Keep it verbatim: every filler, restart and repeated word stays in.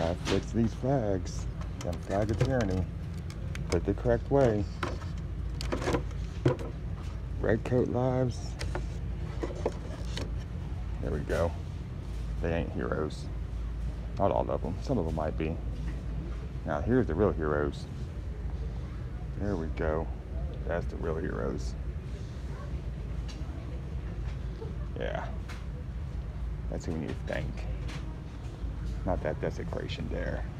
Gotta fix these flags. Them flag of tyranny. Put it the correct way. Red coat lives. There we go. They ain't heroes. Not all of them. Some of them might be. Now here's the real heroes. There we go. That's the real heroes. Yeah. That's who we need to thank. Not that desecration there.